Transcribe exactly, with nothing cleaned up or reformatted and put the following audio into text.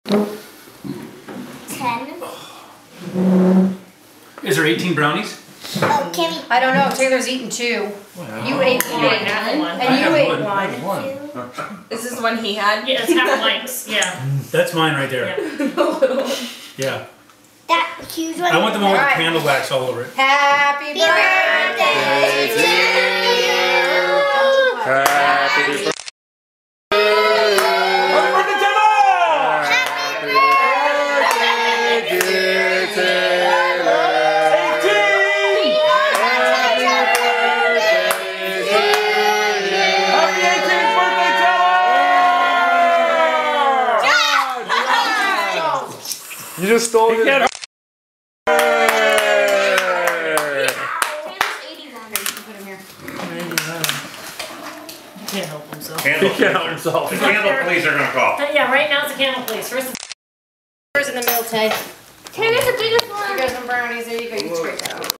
Ten. Is there eighteen brownies? Oh, can we? I don't know. Taylor's eaten two. Wow. You ate You ate half of one. one. And I you have ate one. I one. have one. This is the one he had? Yeah, it's half Mike's. Yeah. That's mine right there. Yeah. Yeah. That huge one. I want the one with the Alright. candle wax all over it. Happy birthday to you. Happy birthday. You just stole it. Taylor's eighty-one. You can put him here. He can't help himself. Candle He can't help himself. The candle police are gonna call. Yeah, right now it's a candle place. First Where's in the middle, Tay? Taylor's the biggest one. You got some brownies. There you go. You can scrape that out.